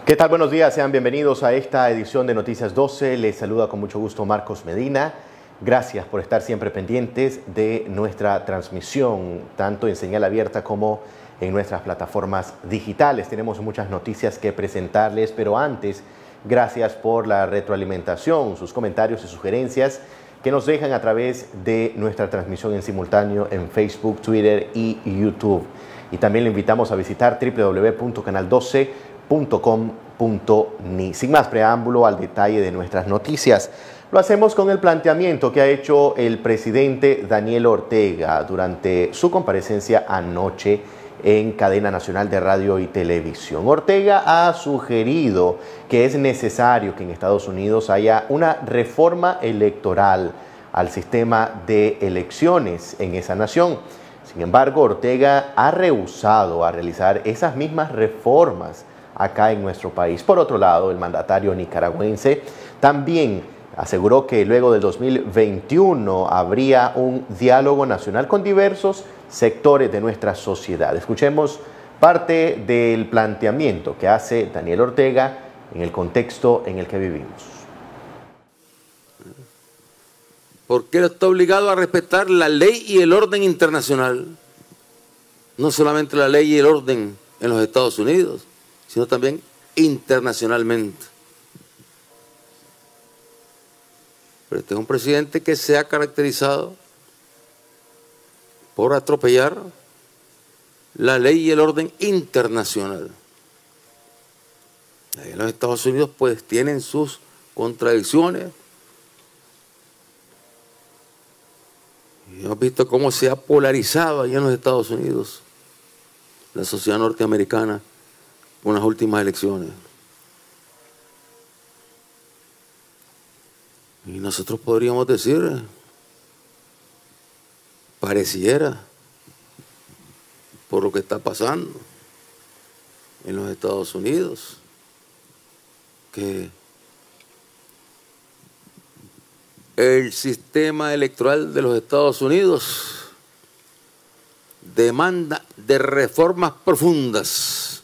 ¿Qué tal? Buenos días, sean bienvenidos a esta edición de Noticias 12. Les saluda con mucho gusto Marcos Medina. Gracias por estar siempre pendientes de nuestra transmisión, tanto en señal abierta como en nuestras plataformas digitales. Tenemos muchas noticias que presentarles, pero antes, gracias por la retroalimentación, sus comentarios y sugerencias que nos dejan a través de nuestra transmisión en simultáneo en Facebook, Twitter y YouTube. Y también le invitamos a visitar www.canal12.com.ni. Sin más preámbulo al detalle de nuestras noticias, lo hacemos con el planteamiento que ha hecho el presidente Daniel Ortega durante su comparecencia anoche en Cadena Nacional de Radio y Televisión. Ortega ha sugerido que es necesario que en Estados Unidos haya una reforma electoral al sistema de elecciones en esa nación. Sin embargo, Ortega ha rehusado a realizar esas mismas reformas acá en nuestro país. Por otro lado, el mandatario nicaragüense también aseguró que luego del 2021 habría un diálogo nacional con diversos sectores de nuestra sociedad. Escuchemos parte del planteamiento que hace Daniel Ortega en el contexto en el que vivimos. Porque él está obligado a respetar la ley y el orden internacional. No solamente la ley y el orden en los Estados Unidos, sino también internacionalmente. Pero este es un presidente que se ha caracterizado por atropellar la ley y el orden internacional. Ahí en los Estados Unidos pues tienen sus contradicciones. Y hemos visto cómo se ha polarizado allá en los Estados Unidos la sociedad norteamericana con las últimas elecciones. Y nosotros podríamos decir, pareciera, por lo que está pasando en los Estados Unidos, que el sistema electoral de los Estados Unidos demanda de reformas profundas.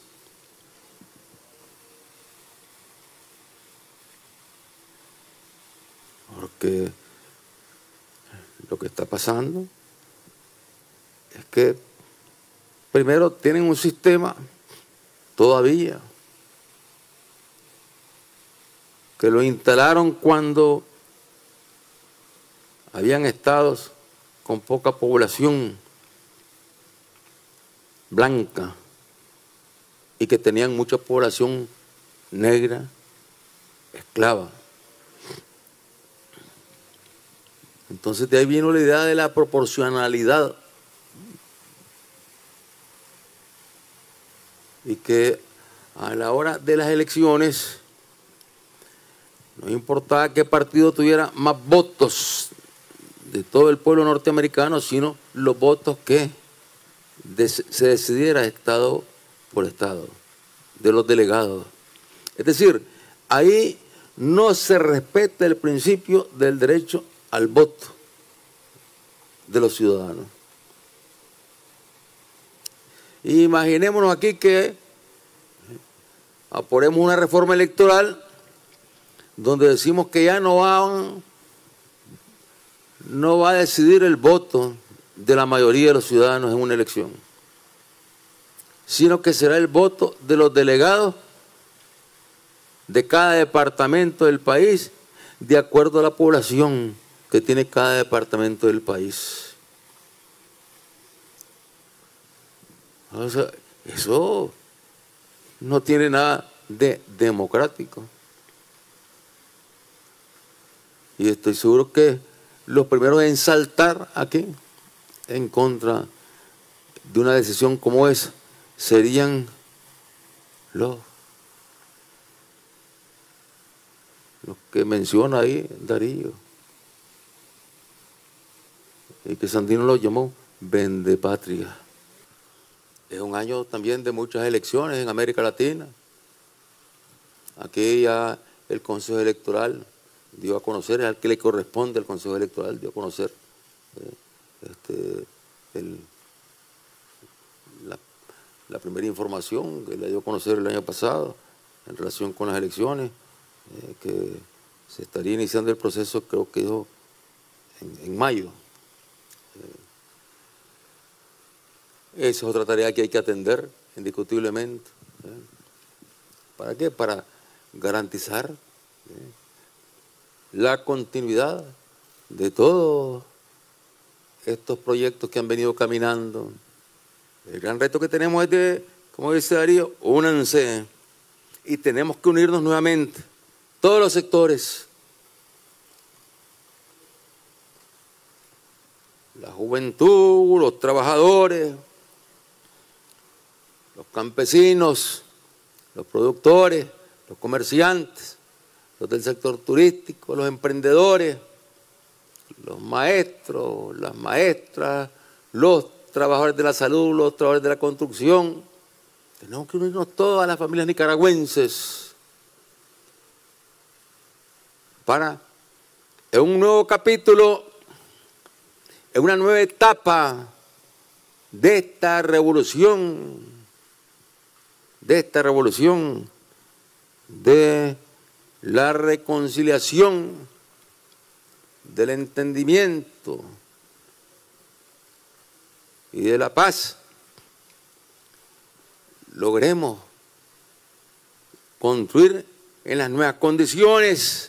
Porque lo que está pasando es que primero tienen un sistema todavía que lo instalaron cuando habían estados con poca población blanca y que tenían mucha población negra, esclava. Entonces de ahí vino la idea de la proporcionalidad y que a la hora de las elecciones no importaba qué partido tuviera más votos de todo el pueblo norteamericano, sino los votos que se decidiera estado por estado, de los delegados. Es decir, ahí no se respeta el principio del derecho al voto de los ciudadanos. Imaginémonos aquí que aprobemos una reforma electoral donde decimos que ya no va a decidir el voto de la mayoría de los ciudadanos en una elección, sino que será el voto de los delegados de cada departamento del país de acuerdo a la población que tiene cada departamento del país. O sea, eso no tiene nada de democrático. Y estoy seguro que los primeros en saltar aquí en contra de una decisión como esa serían los que menciona ahí Darío, y que Sandino lo llamó vendepatria. Es un año también de muchas elecciones en América Latina. Aquí ya el Consejo Electoral dio a conocer, es al que le corresponde al Consejo Electoral, dio a conocer la primera información que le dio a conocer el año pasado, en relación con las elecciones, que se estaría iniciando el proceso, creo que dijo, en mayo. Esa es otra tarea que hay que atender, indiscutiblemente. ¿Para qué? Para garantizar la continuidad de todos estos proyectos que han venido caminando. El gran reto que tenemos es de, como dice Darío, únanse, y tenemos que unirnos nuevamente, todos los sectores. La juventud, los trabajadores, los campesinos, los productores, los comerciantes, los del sector turístico, los emprendedores, los maestros, las maestras, los trabajadores de la salud, los trabajadores de la construcción. Tenemos que unirnos todas las familias nicaragüenses para, en un nuevo capítulo, en una nueva etapa de esta revolución, de la reconciliación, del entendimiento y de la paz, logremos construir en las nuevas condiciones,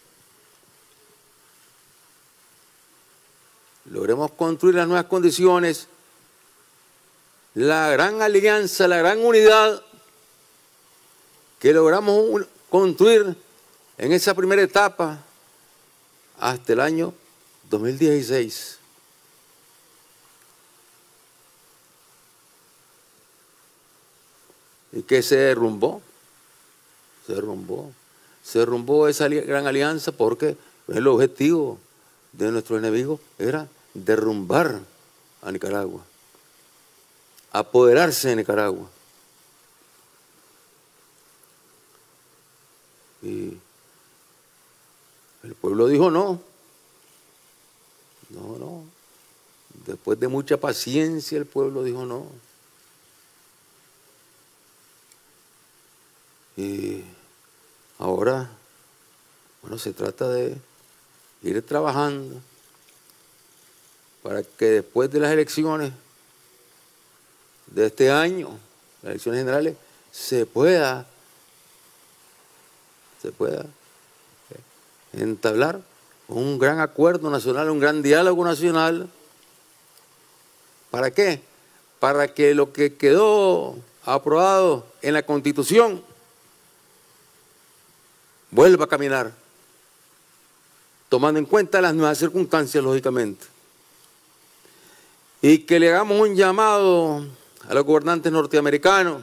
la gran alianza, la gran unidad que logramos construir en esa primera etapa hasta el año 2016. ¿Y qué se derrumbó? Se derrumbó esa gran alianza porque el objetivo de nuestros enemigos era derrumbar a Nicaragua, apoderarse de Nicaragua. Y el pueblo dijo no. Después de mucha paciencia el pueblo dijo no. Y ahora, bueno, se trata de ir trabajando para que después de las elecciones de este año, las elecciones generales, se pueda entablar un gran acuerdo nacional, un gran diálogo nacional. ¿Para qué? Para que lo que quedó aprobado en la Constitución vuelva a caminar, tomando en cuenta las nuevas circunstancias, lógicamente. Y que le hagamos un llamado a los gobernantes norteamericanos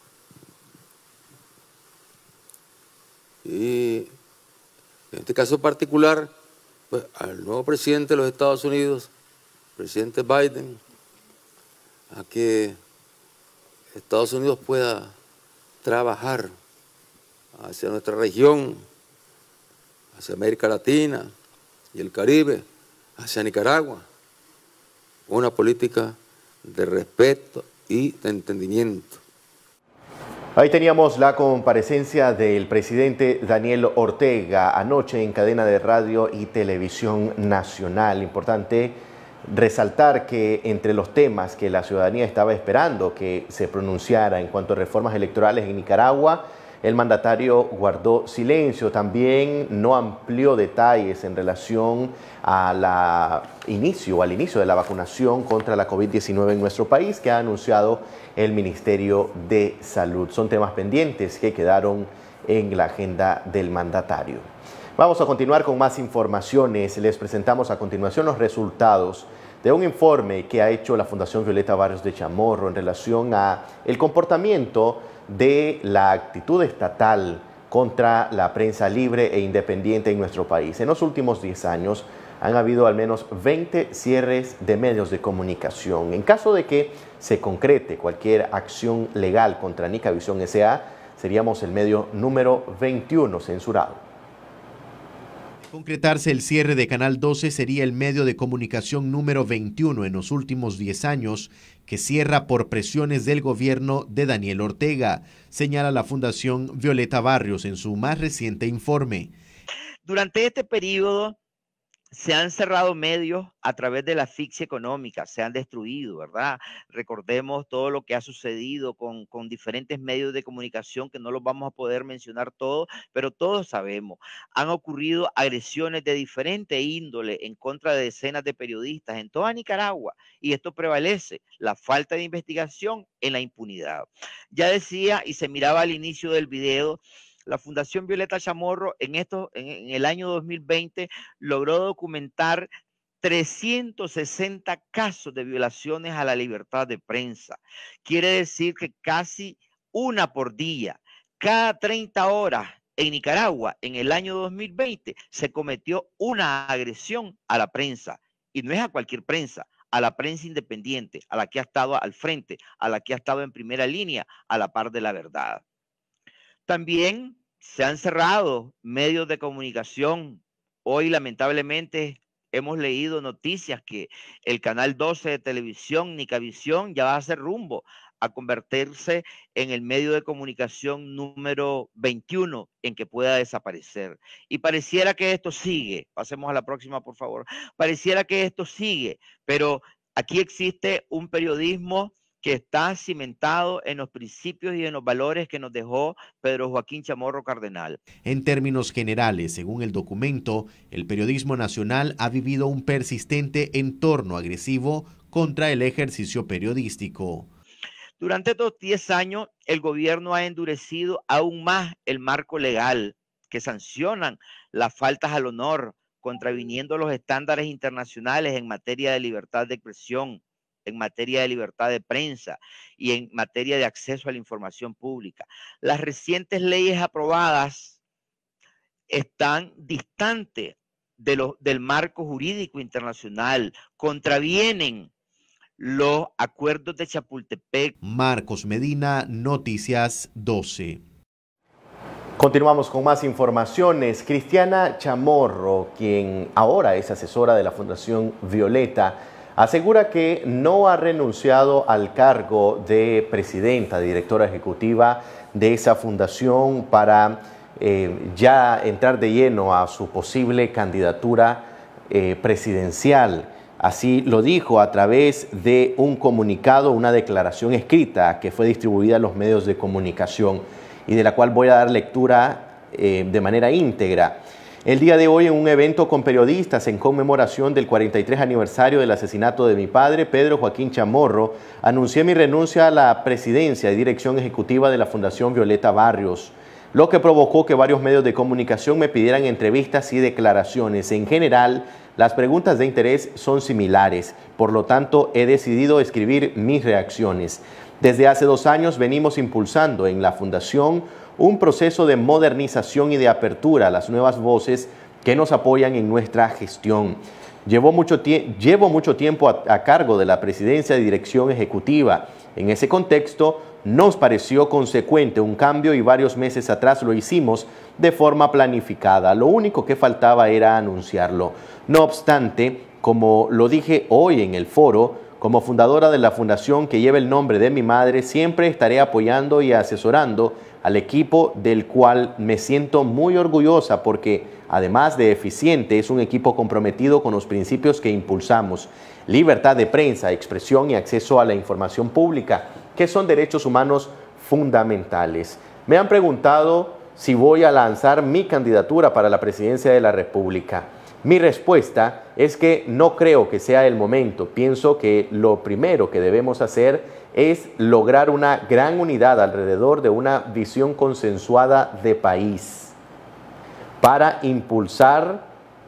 y en este caso particular, pues, al nuevo presidente de los Estados Unidos, presidente Biden, a que Estados Unidos pueda trabajar hacia nuestra región, hacia América Latina y el Caribe, hacia Nicaragua, una política de respeto y de entendimiento. Ahí teníamos la comparecencia del presidente Daniel Ortega anoche en cadena de radio y televisión nacional. Importante resaltar que entre los temas que la ciudadanía estaba esperando que se pronunciara en cuanto a reformas electorales en Nicaragua, el mandatario guardó silencio. También no amplió detalles en relación al inicio de la vacunación contra la COVID-19 en nuestro país, que ha anunciado el Ministerio de Salud. Son temas pendientes que quedaron en la agenda del mandatario. Vamos a continuar con más informaciones. Les presentamos a continuación los resultados de un informe que ha hecho la Fundación Violeta Barrios de Chamorro en relación a el comportamiento de la actitud estatal contra la prensa libre e independiente en nuestro país. En los últimos 10 años han habido al menos 20 cierres de medios de comunicación. En caso de que se concrete cualquier acción legal contra Nicavisión S.A., seríamos el medio número 21 censurado. Concretarse el cierre de Canal 12 sería el medio de comunicación número 21 en los últimos 10 años que cierra por presiones del gobierno de Daniel Ortega, señala la Fundación Violeta Barrios en su más reciente informe. Durante este periodo se han cerrado medios a través de la asfixia económica, se han destruido, ¿verdad? Recordemos todo lo que ha sucedido con diferentes medios de comunicación, que no los vamos a poder mencionar todos, pero todos sabemos. Han ocurrido agresiones de diferente índole en contra de decenas de periodistas en toda Nicaragua, y esto prevalece, la falta de investigación en la impunidad. Ya decía, y se miraba al inicio del video, la Fundación Violeta Chamorro en el año 2020 logró documentar 360 casos de violaciones a la libertad de prensa. Quiere decir que casi una por día, cada 30 horas en Nicaragua en el año 2020 se cometió una agresión a la prensa. Y no es a cualquier prensa, a la prensa independiente, a la que ha estado al frente, a la que ha estado en primera línea, a la par de la verdad. También se han cerrado medios de comunicación. Hoy, lamentablemente, hemos leído noticias que el canal 12 de televisión, Nicavisión, ya va a hacer rumbo a convertirse en el medio de comunicación número 21 en que pueda desaparecer. Y pareciera que esto sigue. Pasemos a la próxima, por favor. Pareciera que esto sigue, pero aquí existe un periodismo que está cimentado en los principios y en los valores que nos dejó Pedro Joaquín Chamorro Cardenal. En términos generales, según el documento, el periodismo nacional ha vivido un persistente entorno agresivo contra el ejercicio periodístico. Durante estos 10 años, el gobierno ha endurecido aún más el marco legal que sancionan las faltas al honor, contraviniendo los estándares internacionales en materia de libertad de expresión, en materia de libertad de prensa y en materia de acceso a la información pública. Las recientes leyes aprobadas están distantes del marco jurídico internacional, contravienen los acuerdos de Chapultepec. Marcos Medina, Noticias 12. Continuamos con más informaciones. Cristiana Chamorro, quien ahora es asesora de la Fundación Violeta, asegura que no ha renunciado al cargo de presidenta, directora ejecutiva de esa fundación para ya entrar de lleno a su posible candidatura presidencial. Así lo dijo a través de un comunicado, una declaración escrita que fue distribuida a los medios de comunicación y de la cual voy a dar lectura de manera íntegra. El día de hoy, en un evento con periodistas en conmemoración del 43 aniversario del asesinato de mi padre, Pedro Joaquín Chamorro, anuncié mi renuncia a la presidencia y dirección ejecutiva de la Fundación Violeta Barrios, lo que provocó que varios medios de comunicación me pidieran entrevistas y declaraciones. En general, las preguntas de interés son similares, por lo tanto, he decidido escribir mis reacciones. Desde hace 2 años venimos impulsando en la Fundación un proceso de modernización y de apertura a las nuevas voces que nos apoyan en nuestra gestión. Llevo mucho tiempo a cargo de la presidencia de dirección ejecutiva. En ese contexto, nos pareció consecuente un cambio y varios meses atrás lo hicimos de forma planificada. Lo único que faltaba era anunciarlo. No obstante, como lo dije hoy en el foro, como fundadora de la fundación que lleva el nombre de mi madre, siempre estaré apoyando y asesorando al equipo del cual me siento muy orgullosa porque, además de eficiente, es un equipo comprometido con los principios que impulsamos: libertad de prensa, expresión y acceso a la información pública, que son derechos humanos fundamentales. Me han preguntado si voy a lanzar mi candidatura para la presidencia de la República. Mi respuesta es que no creo que sea el momento. Pienso que lo primero que debemos hacer es lograr una gran unidad alrededor de una visión consensuada de país para impulsar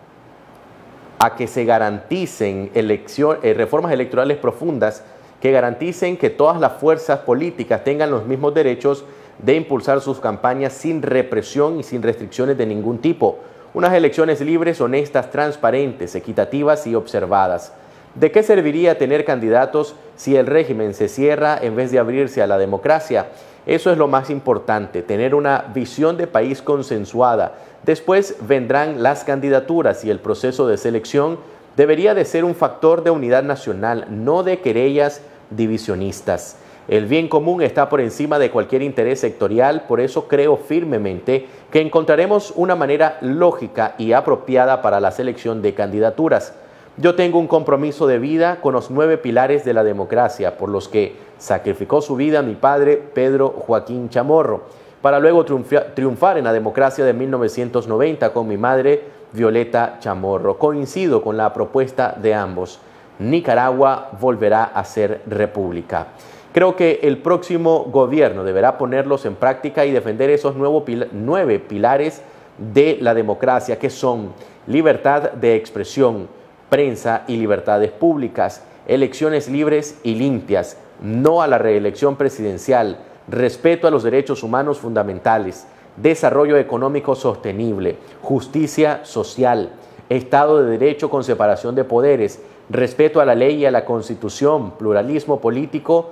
a que se garanticen reformas electorales profundas que garanticen que todas las fuerzas políticas tengan los mismos derechos de impulsar sus campañas sin represión y sin restricciones de ningún tipo. Unas elecciones libres, honestas, transparentes, equitativas y observadas. ¿De qué serviría tener candidatos si el régimen se cierra en vez de abrirse a la democracia? Eso es lo más importante, tener una visión de país consensuada. Después vendrán las candidaturas y el proceso de selección debería de ser un factor de unidad nacional, no de querellas divisionistas. El bien común está por encima de cualquier interés sectorial, por eso creo firmemente que encontraremos una manera lógica y apropiada para la selección de candidaturas. Yo tengo un compromiso de vida con los 9 pilares de la democracia, por los que sacrificó su vida mi padre Pedro Joaquín Chamorro, para luego triunfar en la democracia de 1990 con mi madre Violeta Chamorro. Coincido con la propuesta de ambos. Nicaragua volverá a ser república. Creo que el próximo gobierno deberá ponerlos en práctica y defender esos 9 pilares de la democracia, que son libertad de expresión, prensa y libertades públicas, elecciones libres y limpias, no a la reelección presidencial, respeto a los derechos humanos fundamentales, desarrollo económico sostenible, justicia social, Estado de Derecho con separación de poderes, respeto a la ley y a la Constitución, pluralismo político,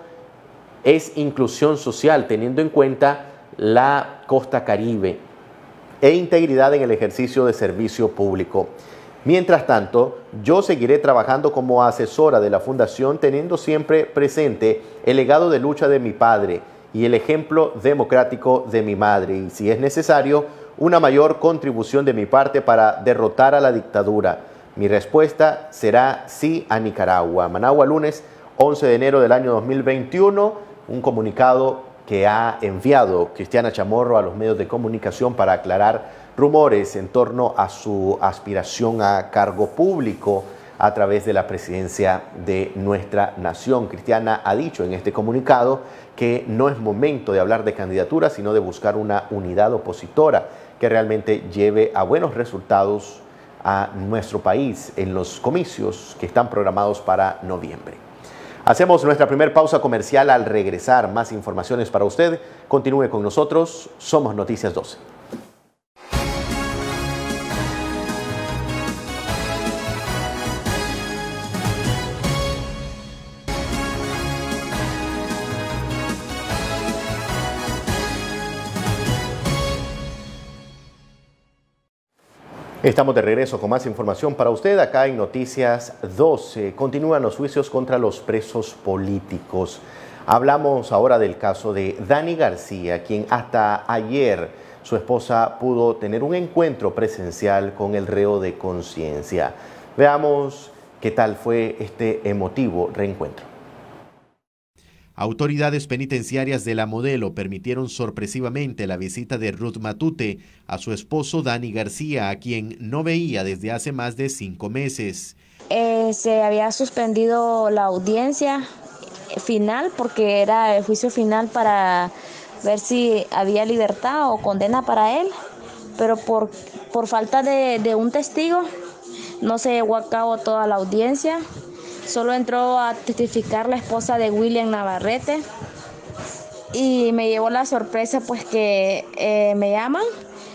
es inclusión social, teniendo en cuenta la costa caribe, e integridad en el ejercicio de servicio público. Mientras tanto, yo seguiré trabajando como asesora de la Fundación, teniendo siempre presente el legado de lucha de mi padre y el ejemplo democrático de mi madre, y si es necesario, una mayor contribución de mi parte para derrotar a la dictadura. Mi respuesta será sí a Nicaragua. Managua, lunes 11 de enero del año 2021, un comunicado que ha enviado Cristiana Chamorro a los medios de comunicación para aclarar rumores en torno a su aspiración a cargo público a través de la presidencia de nuestra nación. Cristiana ha dicho en este comunicado que no es momento de hablar de candidaturas, sino de buscar una unidad opositora que realmente lleve a buenos resultados a nuestro país en los comicios que están programados para noviembre. Hacemos nuestra primera pausa comercial. Al regresar, más informaciones para usted. Continúe con nosotros. Somos Noticias 12. Estamos de regreso con más información para usted acá en Noticias 12. Continúan los juicios contra los presos políticos. Hablamos ahora del caso de Dani García, quien hasta ayer su esposa pudo tener un encuentro presencial con el reo de conciencia. Veamos qué tal fue este emotivo reencuentro. Autoridades penitenciarias de La Modelo permitieron sorpresivamente la visita de Ruth Matute a su esposo Dani García, a quien no veía desde hace más de 5 meses. Se había suspendido la audiencia final porque era el juicio final para ver si había libertad o condena para él, pero por falta de un testigo no se llevó a cabo toda la audiencia. Solo entró a testificar la esposa de William Navarrete y me llevó la sorpresa pues que me llaman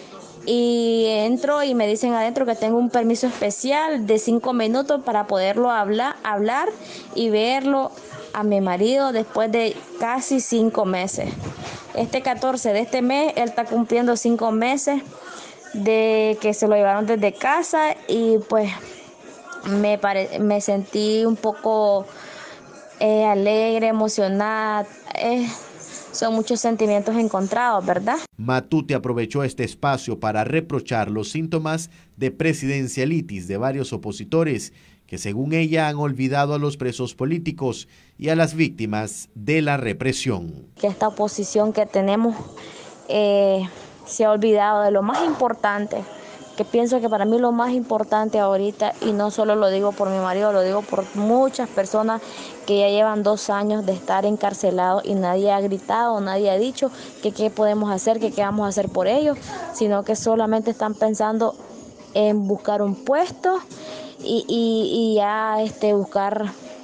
y entro y me dicen adentro que tengo un permiso especial de 5 minutos para poderlo hablar y verlo a mi marido después de casi 5 meses. Este 14 de este mes él está cumpliendo 5 meses de que se lo llevaron desde casa y pues me sentí un poco alegre, emocionada. Son muchos sentimientos encontrados, ¿verdad? Matute aprovechó este espacio para reprochar los síntomas de presidencialitis de varios opositores que, según ella, han olvidado a los presos políticos y a las víctimas de la represión. Que esta oposición que tenemos se ha olvidado de lo más importante, que pienso que para mí lo más importante ahorita, y no solo lo digo por mi marido, lo digo por muchas personas que ya llevan 2 años de estar encarcelados y nadie ha gritado, nadie ha dicho que qué podemos hacer, que qué vamos a hacer por ellos, sino que solamente están pensando en buscar un puesto y ya buscar,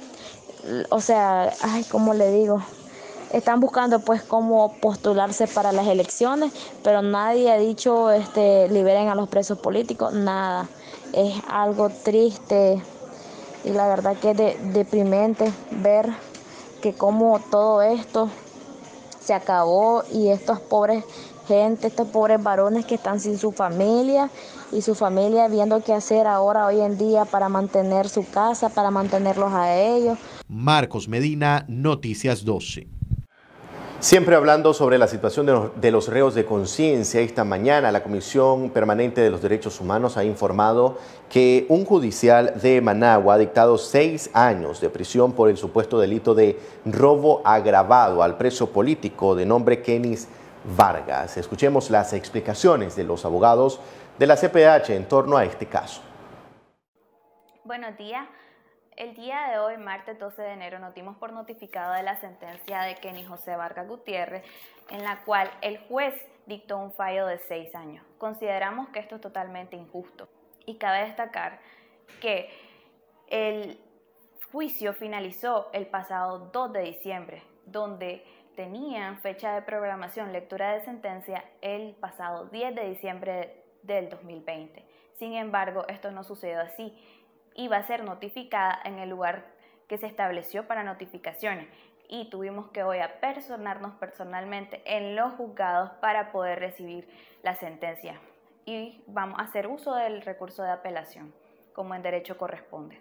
o sea, ¿cómo le digo? Están buscando pues cómo postularse para las elecciones, pero nadie ha dicho liberen a los presos políticos, nada. Es algo triste y la verdad que es deprimente ver que como todo esto se acabó y estos pobres gente, estos pobres varones que están sin su familia y su familia viendo qué hacer ahora hoy en día para mantener su casa, para mantenerlos a ellos. Marcos Medina, Noticias 12. Siempre hablando sobre la situación de los reos de conciencia, esta mañana la Comisión Permanente de los Derechos Humanos ha informado que un judicial de Managua ha dictado 6 años de prisión por el supuesto delito de robo agravado al preso político de nombre Kenis Vargas. Escuchemos las explicaciones de los abogados de la CPH en torno a este caso. Buenos días. El día de hoy, martes 12 de enero, nos dimos por notificado de la sentencia de Kenis José Vargas Gutiérrez, en la cual el juez dictó un fallo de 6 años. Consideramos que esto es totalmente injusto y cabe destacar que el juicio finalizó el pasado 2 de diciembre, donde tenían fecha de programación, lectura de sentencia, el pasado 10 de diciembre del 2020. Sin embargo, esto no sucedió así. Iba a ser notificada en el lugar que se estableció para notificaciones y tuvimos que hoy apersonarnos personalmente en los juzgados para poder recibir la sentencia y vamos a hacer uso del recurso de apelación como en derecho corresponde.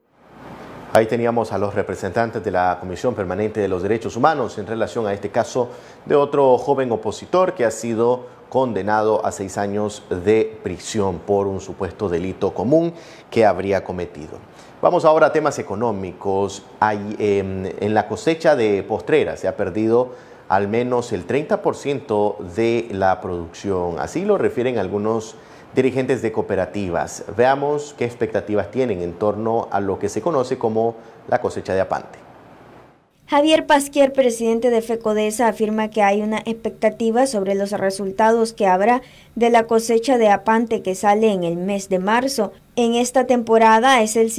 Ahí teníamos a los representantes de la Comisión Permanente de los Derechos Humanos en relación a este caso de otro joven opositor que ha sido condenado a 6 años de prisión por un supuesto delito común que habría cometido. Vamos ahora a temas económicos. En la cosecha de Postrera se ha perdido al menos el 30% de la producción. Así lo refieren algunos dirigentes de cooperativas. Veamos qué expectativas tienen en torno a lo que se conoce como la cosecha de Apante. Javier Pasquier, presidente de FECODESA, afirma que hay una expectativa sobre los resultados que habrá de la cosecha de Apante que sale en el mes de marzo. En esta temporada es el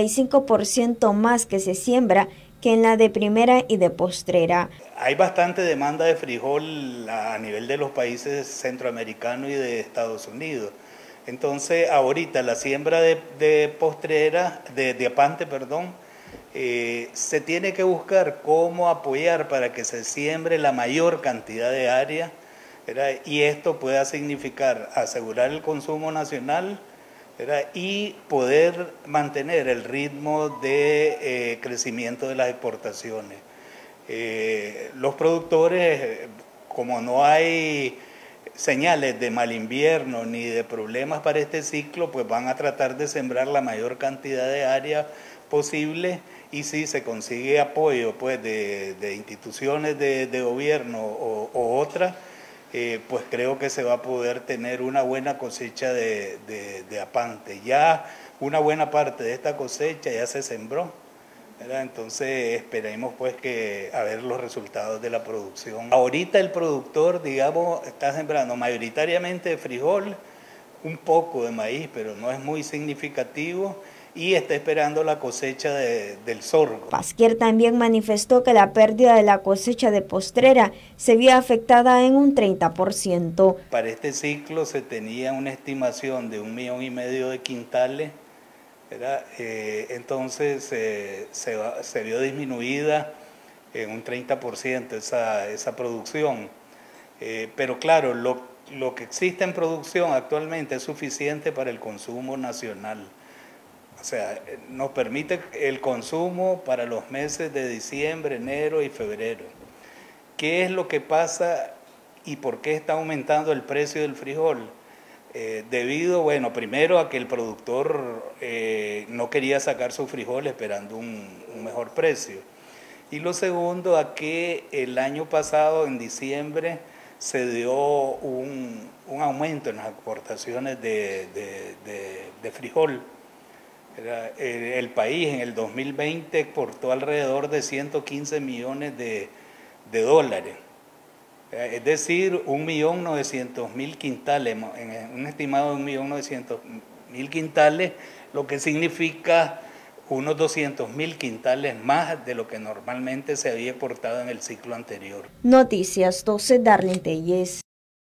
55% más que se siembra que en la de primera y de postrera. Hay bastante demanda de frijol a nivel de los países centroamericanos y de Estados Unidos. Entonces, ahorita la siembra de postrera, de Apante, perdón, se tiene que buscar cómo apoyar para que se siembre la mayor cantidad de área, ¿verdad? Y esto pueda significar asegurar el consumo nacional, ¿verdad? Y poder mantener el ritmo de crecimiento de las exportaciones. Los productores, como no hay señales de mal invierno ni de problemas para este ciclo, pues van a tratar de sembrar la mayor cantidad de área posible, y si se consigue apoyo pues de instituciones de gobierno o otras, pues creo que se va a poder tener una buena cosecha de Apante. Ya una buena parte de esta cosecha ya se sembró, ¿verdad? Entonces esperemos pues que a ver los resultados de la producción. Ahorita el productor, digamos, está sembrando mayoritariamente de frijol, un poco de maíz, pero no es muy significativo, y está esperando la cosecha del sorgo. Pasquier también manifestó que la pérdida de la cosecha de postrera se vio afectada en un 30%. Para este ciclo se tenía una estimación de 1,5 millones de quintales, ¿verdad? Entonces se vio disminuida en un 30% esa producción. Pero claro, lo que existe en producción actualmente es suficiente para el consumo nacional. O sea, nos permite el consumo para los meses de diciembre, enero y febrero. ¿Qué es lo que pasa y por qué está aumentando el precio del frijol? Debido, bueno, primero a que el productor no quería sacar su frijol esperando un mejor precio. Y lo segundo, a que el año pasado, en diciembre, se dio un aumento en las exportaciones de frijol. El país en el 2020 exportó alrededor de 115 millones de dólares, es decir, 1.900.000 quintales, un estimado de 1.900.000 quintales, lo que significa unos 200.000 quintales más de lo que normalmente se había exportado en el ciclo anterior. Noticias 12, Darlene Telles.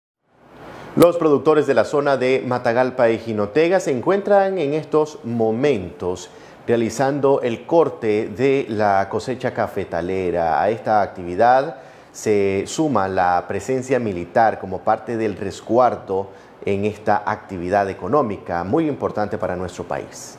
Los productores de la zona de Matagalpa y Jinotega se encuentran en estos momentos realizando el corte de la cosecha cafetalera. A esta actividad se suma la presencia militar como parte del resguardo en esta actividad económica muy importante para nuestro país.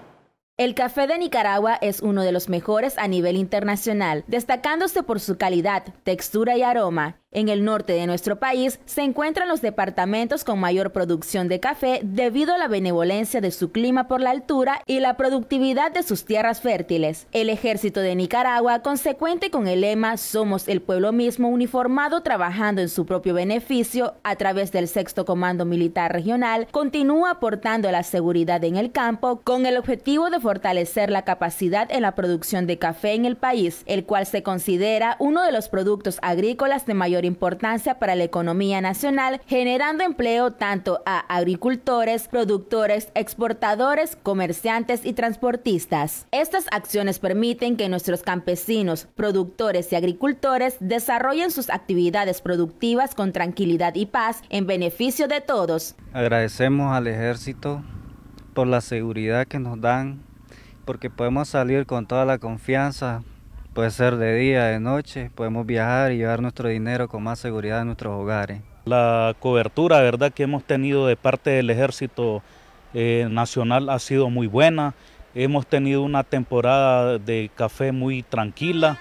El café de Nicaragua es uno de los mejores a nivel internacional, destacándose por su calidad, textura y aroma. En el norte de nuestro país se encuentran los departamentos con mayor producción de café debido a la benevolencia de su clima por la altura y la productividad de sus tierras fértiles. El Ejército de Nicaragua, consecuente con el lema "Somos el pueblo mismo uniformado trabajando en su propio beneficio", a través del 6º Comando Militar Regional, continúa aportando la seguridad en el campo con el objetivo de fortalecer la capacidad en la producción de café en el país, el cual se considera uno de los productos agrícolas de mayor importancia para la economía nacional, generando empleo tanto a agricultores, productores, exportadores, comerciantes y transportistas. Estas acciones permiten que nuestros campesinos, productores y agricultores desarrollen sus actividades productivas con tranquilidad y paz en beneficio de todos. Agradecemos al Ejército por la seguridad que nos dan, porque podemos salir con toda la confianza. Puede ser de día, de noche, podemos viajar y llevar nuestro dinero con más seguridad a nuestros hogares. La cobertura, verdad, que hemos tenido de parte del Ejército Nacional ha sido muy buena. Hemos tenido una temporada de café muy tranquila.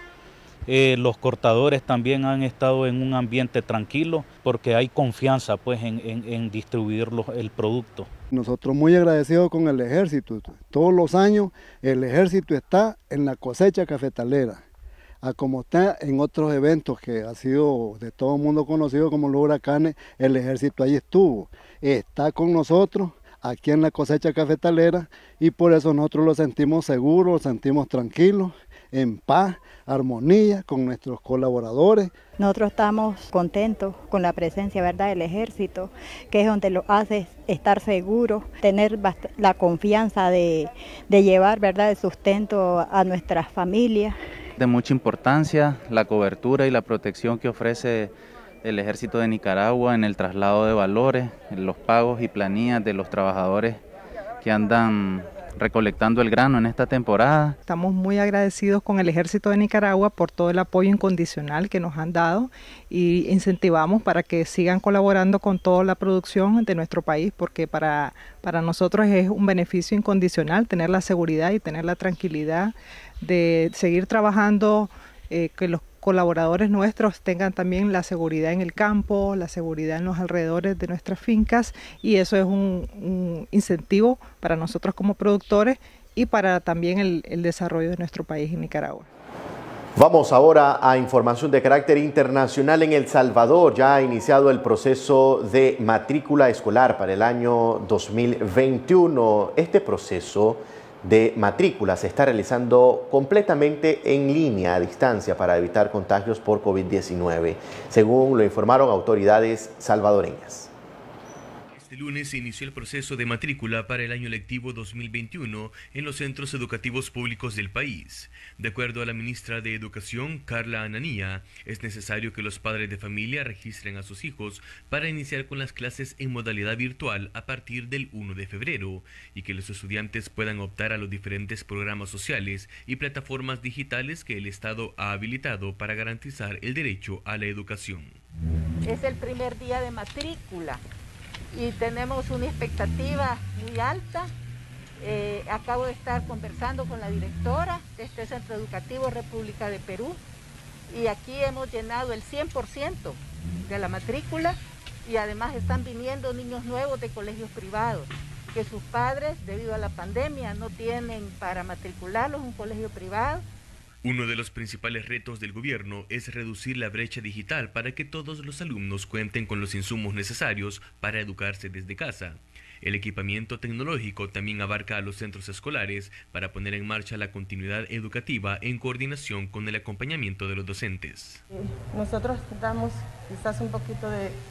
Los cortadores también han estado en un ambiente tranquilo porque hay confianza pues, en distribuir el producto. Nosotros muy agradecidos con el Ejército. Todos los años el Ejército está en la cosecha cafetalera, a como está en otros eventos que ha sido de todo el mundo conocido como los huracanes. El Ejército ahí estuvo, está con nosotros aquí en la cosecha cafetalera, y por eso nosotros lo sentimos seguros, lo sentimos tranquilos, en paz, armonía con nuestros colaboradores. Nosotros estamos contentos con la presencia, ¿verdad?, del Ejército, que es donde lo hace estar seguros, tener la confianza de llevar, ¿verdad?, el sustento a nuestras familias. De mucha importancia la cobertura y la protección que ofrece el Ejército de Nicaragua en el traslado de valores, en los pagos y planillas de los trabajadores que andan recolectando el grano en esta temporada. Estamos muy agradecidos con el Ejército de Nicaragua por todo el apoyo incondicional que nos han dado, y incentivamos para que sigan colaborando con toda la producción de nuestro país, porque para nosotros es un beneficio incondicional tener la seguridad y tener la tranquilidad de seguir trabajando, que los colaboradores nuestros tengan también la seguridad en el campo, la seguridad en los alrededores de nuestras fincas, y eso es un incentivo para nosotros como productores y para también el desarrollo de nuestro país en Nicaragua. Vamos ahora a información de carácter internacional. En El Salvador ya ha iniciado el proceso de matrícula escolar para el año 2021. Este proceso de matrícula se está realizando completamente en línea, a distancia, para evitar contagios por COVID-19, según lo informaron autoridades salvadoreñas. Este lunes se inició el proceso de matrícula para el año lectivo 2021 en los centros educativos públicos del país. De acuerdo a la ministra de Educación, Carla Ananía, es necesario que los padres de familia registren a sus hijos para iniciar con las clases en modalidad virtual a partir del 1 de febrero y que los estudiantes puedan optar a los diferentes programas sociales y plataformas digitales que el Estado ha habilitado para garantizar el derecho a la educación. Es el primer día de matrícula y tenemos una expectativa muy alta. Acabo de estar conversando con la directora de este centro educativo República de Perú, y aquí hemos llenado el 100% de la matrícula, y además están viniendo niños nuevos de colegios privados que sus padres, debido a la pandemia, no tienen para matricularlos en un colegio privado. Uno de los principales retos del gobierno es reducir la brecha digital para que todos los alumnos cuenten con los insumos necesarios para educarse desde casa. El equipamiento tecnológico también abarca a los centros escolares para poner en marcha la continuidad educativa en coordinación con el acompañamiento de los docentes. Nosotros damos quizás un poquito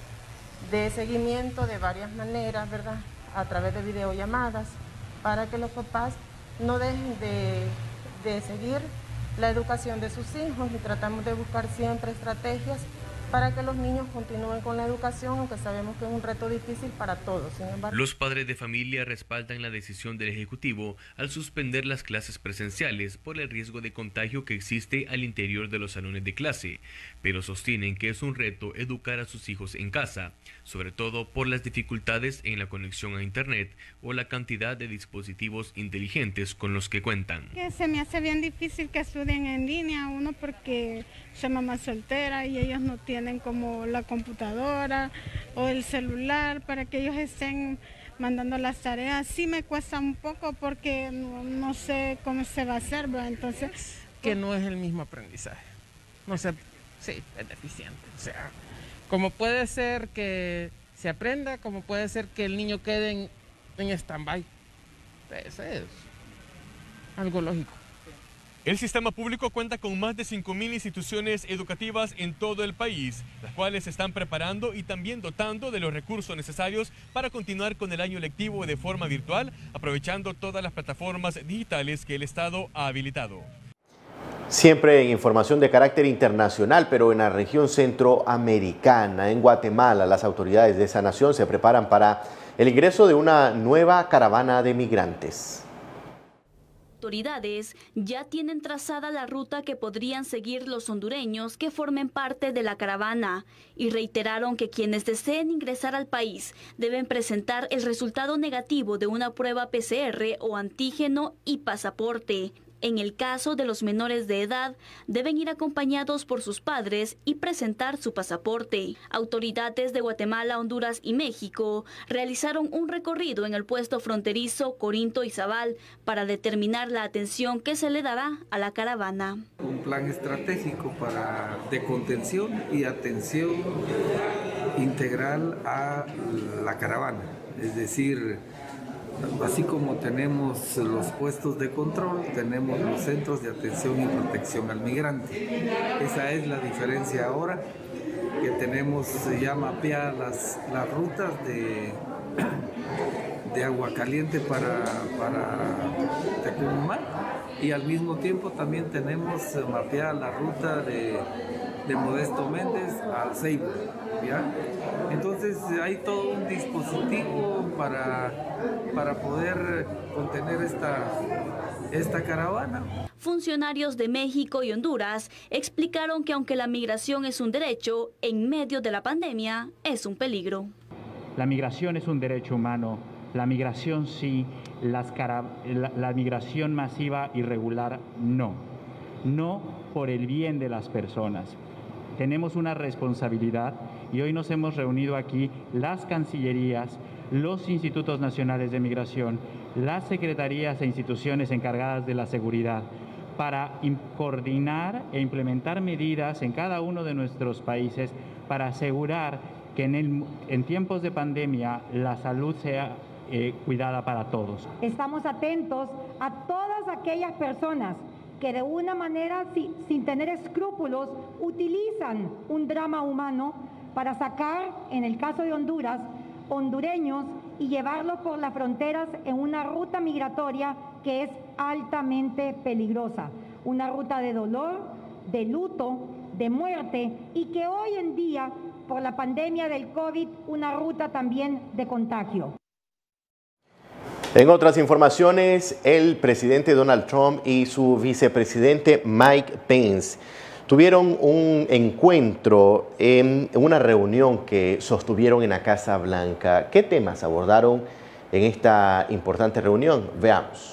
de seguimiento de varias maneras, ¿verdad?, a través de videollamadas, para que los papás no dejen de seguir la educación de sus hijos, y tratamos de buscar siempre estrategias para que los niños continúen con la educación, aunque sabemos que es un reto difícil para todos. Sin embargo, los padres de familia respaldan la decisión del Ejecutivo al suspender las clases presenciales por el riesgo de contagio que existe al interior de los salones de clase, pero sostienen que es un reto educar a sus hijos en casa, sobre todo por las dificultades en la conexión a Internet o la cantidad de dispositivos inteligentes con los que cuentan. Se me hace bien difícil que estudien en línea, uno porque soy mamá soltera y ellos no tienen como la computadora o el celular para que ellos estén mandando las tareas. Sí me cuesta un poco porque no sé cómo se va a hacer, ¿verdad? Entonces, que no es el mismo aprendizaje. No sé, sí, es deficiente. O sea, como puede ser que se aprenda, como puede ser que el niño quede en stand-by. Eso es algo lógico. El sistema público cuenta con más de 5.000 instituciones educativas en todo el país, las cuales se están preparando y también dotando de los recursos necesarios para continuar con el año lectivo de forma virtual, aprovechando todas las plataformas digitales que el Estado ha habilitado. Siempre en información de carácter internacional, pero en la región centroamericana, en Guatemala, las autoridades de esa nación se preparan para el ingreso de una nueva caravana de migrantes. Autoridades ya tienen trazada la ruta que podrían seguir los hondureños que formen parte de la caravana y reiteraron que quienes deseen ingresar al país deben presentar el resultado negativo de una prueba PCR o antígeno y pasaporte. En el caso de los menores de edad, deben ir acompañados por sus padres y presentar su pasaporte. Autoridades de Guatemala, Honduras y México realizaron un recorrido en el puesto fronterizo Corinto-Izabal para determinar la atención que se le dará a la caravana. Un plan estratégico de contención y atención integral a la caravana, es decir, así como tenemos los puestos de control, tenemos los centros de atención y protección al migrante. Esa es la diferencia ahora, que tenemos ya mapeadas las rutas de Agua Caliente para Tecumumán, y al mismo tiempo también tenemos mapeada la ruta de Modesto Méndez al Ceibo, ¿ya? Entonces hay todo un dispositivo para poder contener esta caravana. Funcionarios de México y Honduras explicaron que aunque la migración es un derecho, en medio de la pandemia es un peligro. La migración es un derecho humano, la migración sí, la migración masiva irregular no. No por el bien de las personas. Tenemos una responsabilidad y hoy nos hemos reunido aquí las cancillerías, los institutos nacionales de migración, las secretarías e instituciones encargadas de la seguridad para coordinar e implementar medidas en cada uno de nuestros países para asegurar que en tiempos de pandemia la salud sea cuidada para todos. Estamos atentos a todas aquellas personas que de una manera sin tener escrúpulos utilizan un drama humano para sacar, en el caso de Honduras, hondureños y llevarlos por las fronteras en una ruta migratoria que es altamente peligrosa, una ruta de dolor, de luto, de muerte y que hoy en día, por la pandemia del COVID, una ruta también de contagio. En otras informaciones, el presidente Donald Trump y su vicepresidente Mike Pence tuvieron un encuentro en una reunión que sostuvieron en la Casa Blanca. ¿Qué temas abordaron en esta importante reunión? Veamos.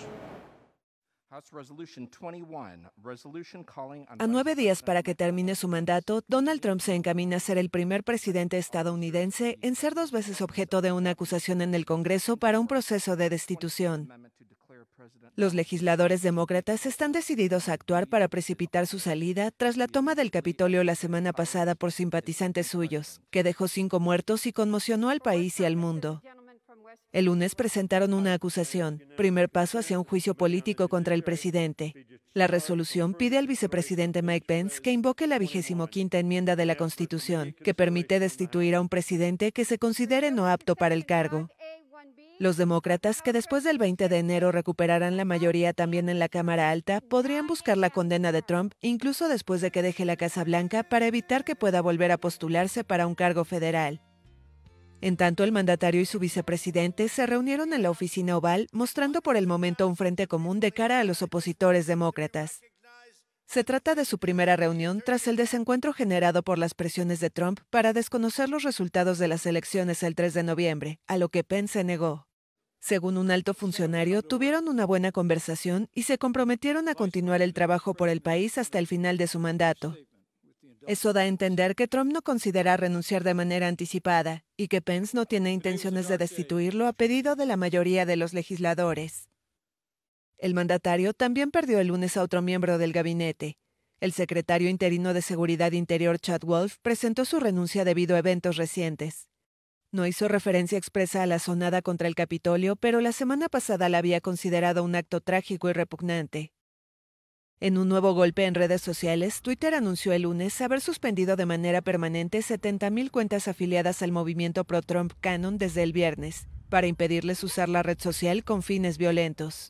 A 9 días para que termine su mandato, Donald Trump se encamina a ser el primer presidente estadounidense en ser 2 veces objeto de una acusación en el Congreso para un proceso de destitución. Los legisladores demócratas están decididos a actuar para precipitar su salida tras la toma del Capitolio la semana pasada por simpatizantes suyos, que dejó 5 muertos y conmocionó al país y al mundo. El lunes presentaron una acusación, primer paso hacia un juicio político contra el presidente. La resolución pide al vicepresidente Mike Pence que invoque la 25ª enmienda de la Constitución, que permite destituir a un presidente que se considere no apto para el cargo. Los demócratas, que después del 20 de enero recuperarán la mayoría también en la Cámara Alta, podrían buscar la condena de Trump incluso después de que deje la Casa Blanca para evitar que pueda volver a postularse para un cargo federal. En tanto, el mandatario y su vicepresidente se reunieron en la oficina oval, mostrando por el momento un frente común de cara a los opositores demócratas. Se trata de su primera reunión tras el desencuentro generado por las presiones de Trump para desconocer los resultados de las elecciones el 3 de noviembre, a lo que Pence se negó. Según un alto funcionario, tuvieron una buena conversación y se comprometieron a continuar el trabajo por el país hasta el final de su mandato. Eso da a entender que Trump no considera renunciar de manera anticipada y que Pence no tiene intenciones de destituirlo a pedido de la mayoría de los legisladores. El mandatario también perdió el lunes a otro miembro del gabinete. El secretario interino de Seguridad Interior, Chad Wolf, presentó su renuncia debido a eventos recientes. No hizo referencia expresa a la asonada contra el Capitolio, pero la semana pasada la había considerado un acto trágico y repugnante. En un nuevo golpe en redes sociales, Twitter anunció el lunes haber suspendido de manera permanente 70,000 cuentas afiliadas al movimiento pro-Trump Canon desde el viernes, para impedirles usar la red social con fines violentos.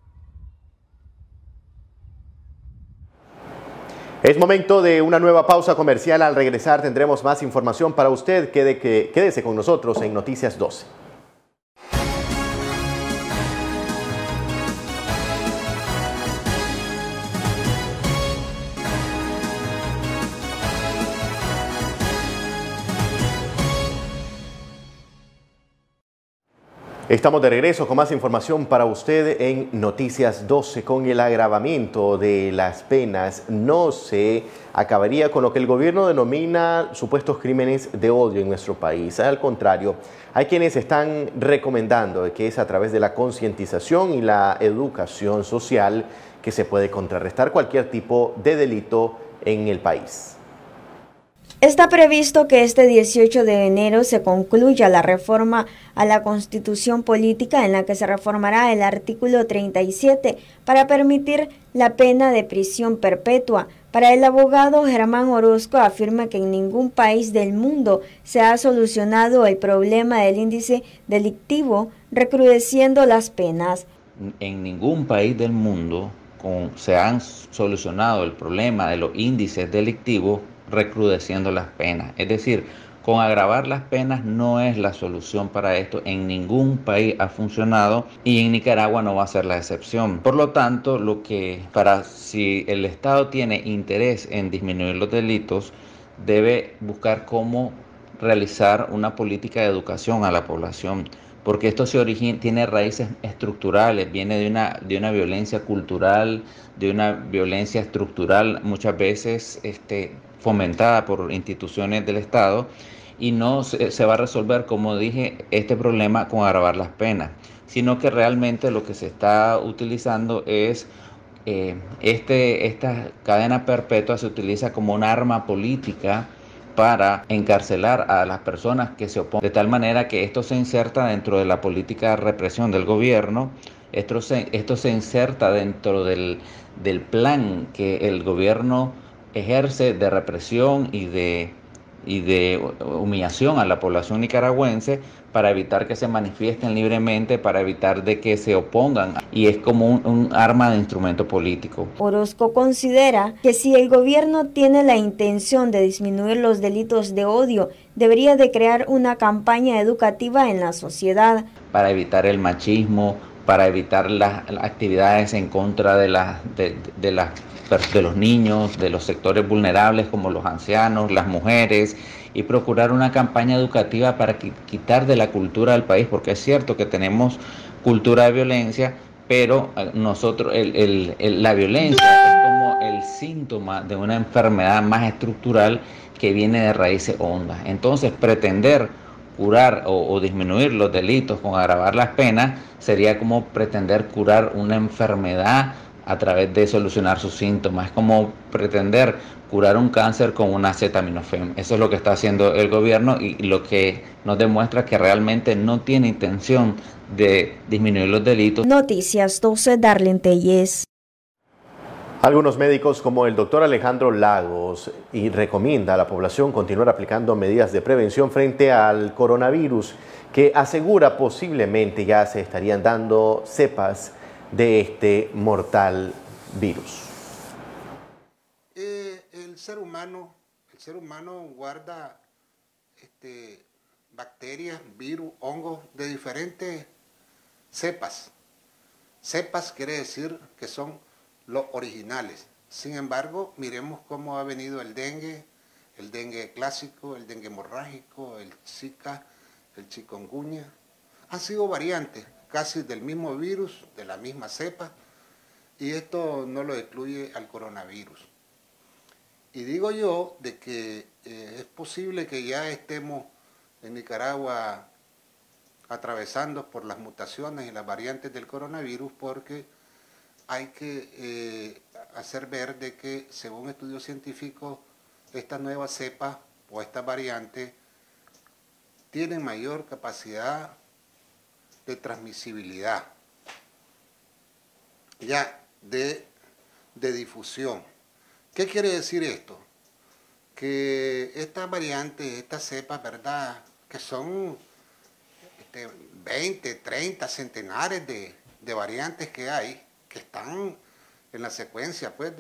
Es momento de una nueva pausa comercial. Al regresar tendremos más información para usted. Quédese con nosotros en Noticias 12. Estamos de regreso con más información para usted en Noticias 12. Con el agravamiento de las penas no se acabaría con lo que el gobierno denomina supuestos crímenes de odio en nuestro país. Al contrario, hay quienes están recomendando que es a través de la concientización y la educación social que se puede contrarrestar cualquier tipo de delito en el país. Está previsto que este 18 de enero se concluya la reforma a la Constitución Política en la que se reformará el artículo 37 para permitir la pena de prisión perpetua. Para el abogado Germán Orozco afirma que en ningún país del mundo se ha solucionado el problema del índice delictivo recrudeciendo las penas. En ningún país del mundo se han solucionado el problema de los índices delictivos recrudeciendo las penas. Es decir, con agravar las penas no es la solución para esto. En ningún país ha funcionado y en Nicaragua no va a ser la excepción. Por lo tanto, si el Estado tiene interés en disminuir los delitos, debe buscar cómo realizar una política de educación a la población, porque esto tiene raíces estructurales, viene de una violencia cultural, de una violencia estructural muchas veces fomentada por instituciones del Estado, y no se va a resolver, como dije, este problema con agravar las penas, sino que realmente lo que se está utilizando es esta cadena perpetua se utiliza como un arma política para encarcelar a las personas que se oponen, de tal manera que esto se inserta dentro de la política de represión del gobierno. Esto se inserta dentro del plan que el gobierno ejerce de represión y de humillación a la población nicaragüense para evitar que se manifiesten libremente, para evitar de que se opongan, y es como un arma de instrumento político. Orozco considera que si el gobierno tiene la intención de disminuir los delitos de odio, debería de crear una campaña educativa en la sociedad. Para evitar el machismo, para evitar las actividades en contra de los niños, de los sectores vulnerables como los ancianos, las mujeres, y procurar una campaña educativa para quitar de la cultura del país, porque es cierto que tenemos cultura de violencia, pero nosotros la violencia es como el síntoma de una enfermedad más estructural que viene de raíces hondas. Entonces, pretender curar o disminuir los delitos con agravar las penas sería como pretender curar una enfermedad a través de solucionar sus síntomas. Es como pretender curar un cáncer con una acetaminofén. Eso es lo que está haciendo el gobierno y lo que nos demuestra que realmente no tiene intención de disminuir los delitos. Noticias 12, Darlene Telles. Algunos médicos, como el doctor Alejandro Lagos, recomienda a la población continuar aplicando medidas de prevención frente al coronavirus que asegura posiblemente ya se estarían dando cepas de este mortal virus. El ser humano guarda bacterias, virus, hongos de diferentes cepas. Cepas quiere decir que son los originales. Sin embargo, miremos cómo ha venido el dengue clásico, el dengue hemorrágico, el Zika, el chikungunya. Han sido variantes casi del mismo virus, de la misma cepa, y esto no lo excluye al coronavirus. Y digo yo de que es posible que ya estemos en Nicaragua atravesando por las mutaciones y las variantes del coronavirus, porque hay que hacer ver de que, según estudios científicos, estas nuevas cepas o estas variantes tienen mayor capacidad de transmisibilidad, ya de difusión. ¿Qué quiere decir esto? Que estas variantes, estas cepas, ¿verdad?, que son 20, 30, centenares de variantes que hay, que están en la secuencia pues,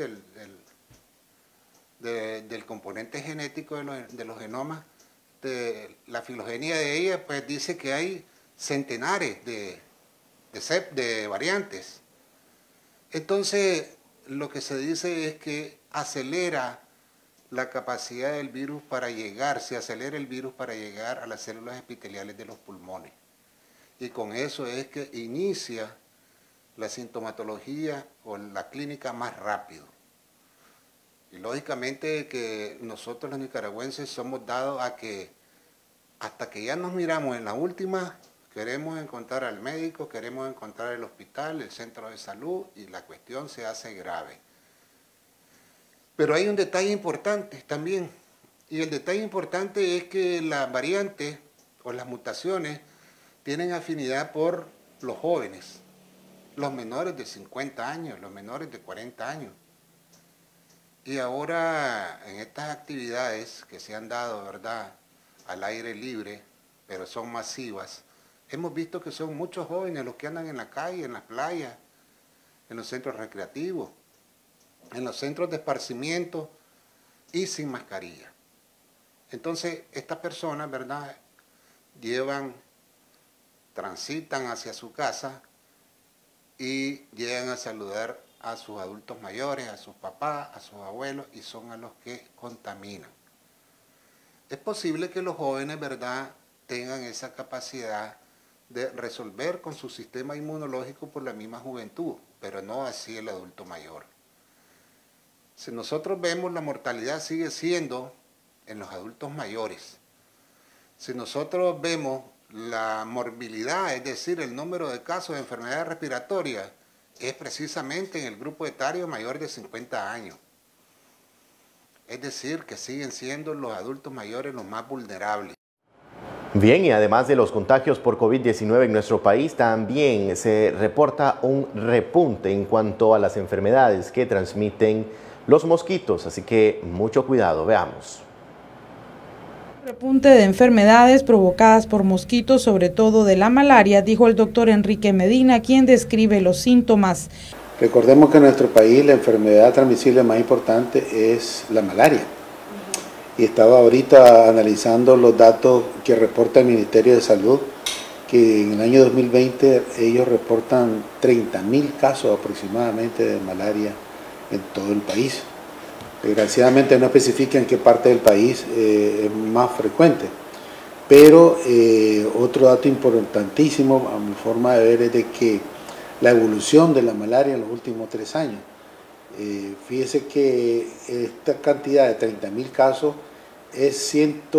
del componente genético de los genomas, la filogenia de ellas pues, dice que hay centenares de variantes. Entonces, lo que se dice es que acelera la capacidad del virus para llegar, se acelera el virus para llegar a las células epiteliales de los pulmones. Y con eso es que inicia la sintomatología o la clínica más rápido. Y lógicamente que nosotros los nicaragüenses somos dados a que hasta que ya nos miramos en la última, queremos encontrar al médico, queremos encontrar el hospital, el centro de salud, y la cuestión se hace grave. Pero hay un detalle importante también, y el detalle importante es que las variantes o las mutaciones tienen afinidad por los jóvenes, los menores de 50 años, los menores de 40 años. Y ahora en estas actividades que se han dado, ¿verdad?, al aire libre, pero son masivas, hemos visto que son muchos jóvenes los que andan en la calle, en las playas, en los centros recreativos, en los centros de esparcimiento y sin mascarilla. Entonces, estas personas, ¿verdad?, transitan hacia su casa y llegan a saludar a sus adultos mayores, a sus papás, a sus abuelos, y son a los que contaminan. Es posible que los jóvenes, ¿verdad?, tengan esa capacidad de resolver con su sistema inmunológico por la misma juventud, pero no así el adulto mayor. Si nosotros vemos, la mortalidad sigue siendo en los adultos mayores. Si nosotros vemos la morbilidad, es decir, el número de casos de enfermedades respiratorias, es precisamente en el grupo etario mayor de 50 años. Es decir, que siguen siendo los adultos mayores los más vulnerables. Bien, y además de los contagios por COVID-19 en nuestro país, también se reporta un repunte en cuanto a las enfermedades que transmiten los mosquitos, así que mucho cuidado, veamos. Repunte de enfermedades provocadas por mosquitos, sobre todo de la malaria, dijo el doctor Enrique Medina, quien describe los síntomas. Recordemos que en nuestro país la enfermedad transmisible más importante es la malaria. Y estaba ahorita analizando los datos que reporta el Ministerio de Salud, que en el año 2020 ellos reportan 30.000 casos aproximadamente de malaria en todo el país. Desgraciadamente no especifica en qué parte del país es más frecuente, pero otro dato importantísimo a mi forma de ver es de que la evolución de la malaria en los últimos 3 años, fíjese que esta cantidad de 30.000 casos es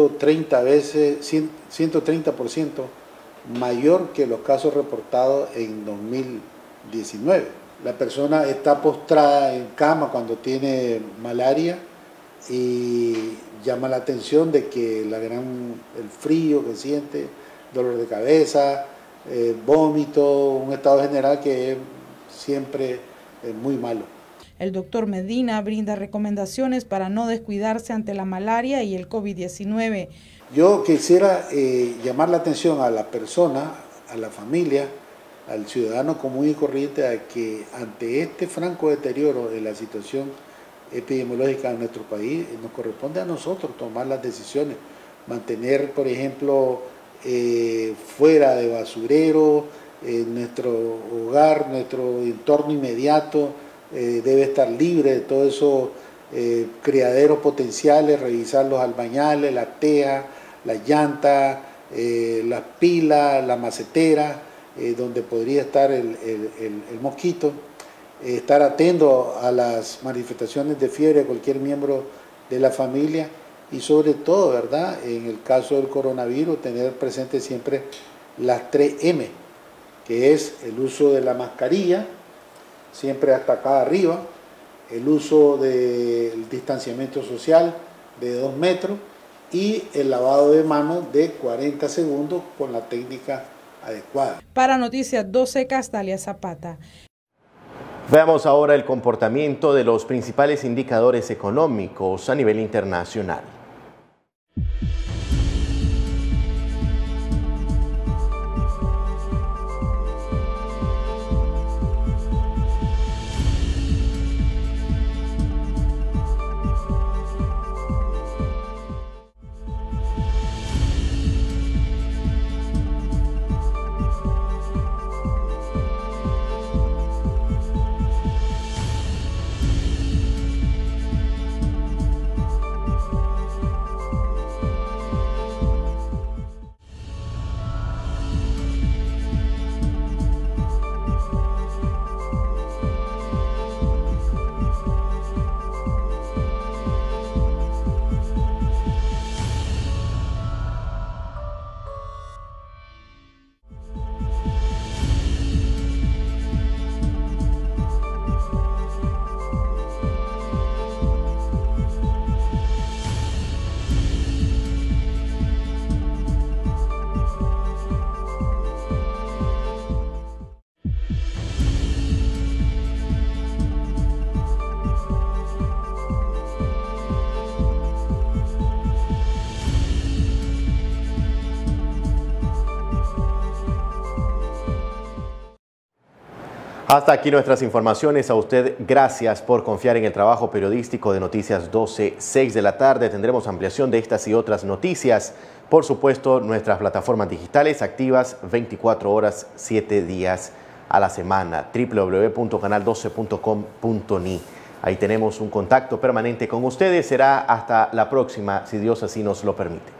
130% mayor que los casos reportados en 2019. La persona está postrada en cama cuando tiene malaria y llama la atención de que el frío que siente, dolor de cabeza, vómito, un estado general que es siempre muy malo. El doctor Medina brinda recomendaciones para no descuidarse ante la malaria y el COVID-19. Yo quisiera llamar la atención a la persona, a la familia, al ciudadano común y corriente, a que ante este franco deterioro de la situación epidemiológica de nuestro país, nos corresponde a nosotros tomar las decisiones, mantener, por ejemplo, fuera de basurero, nuestro hogar, nuestro entorno inmediato debe estar libre de todos esos criaderos potenciales, revisar los albañales, la teja, la llanta, las pilas, la macetera, donde podría estar el mosquito, estar atento a las manifestaciones de fiebre de cualquier miembro de la familia y sobre todo, ¿verdad?, en el caso del coronavirus, tener presente siempre las 3M, que es el uso de la mascarilla, siempre hasta acá arriba, el uso del distanciamiento social de 2 metros y el lavado de manos de 40 segundos con la técnica adecuada. Para Noticias 12, Castalia Zapata. Veamos ahora el comportamiento de los principales indicadores económicos a nivel internacional. Hasta aquí nuestras informaciones. A usted, gracias por confiar en el trabajo periodístico de Noticias 12, 6 de la tarde. Tendremos ampliación de estas y otras noticias. Por supuesto, nuestras plataformas digitales activas 24 horas, 7 días a la semana. www.canal12.com.ni. Ahí tenemos un contacto permanente con ustedes. Será hasta la próxima, si Dios así nos lo permite.